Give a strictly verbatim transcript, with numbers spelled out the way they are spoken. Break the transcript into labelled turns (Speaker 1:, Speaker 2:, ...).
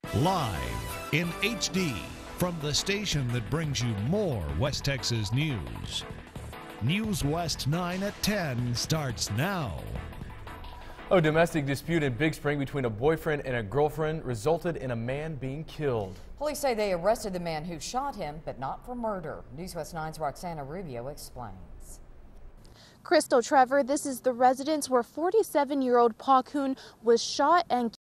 Speaker 1: Live in H D from the station that brings you more West Texas news. NewsWest nine at ten starts now.
Speaker 2: A domestic dispute in Big Spring between a boyfriend and a girlfriend resulted in a man being killed.
Speaker 3: Police say they arrested the man who shot him, but not for murder. NewsWest nine's Roxana Rubio explains.
Speaker 4: Crystal Trevor, this is the residence where forty-seven-year-old Pa Kuhn was shot and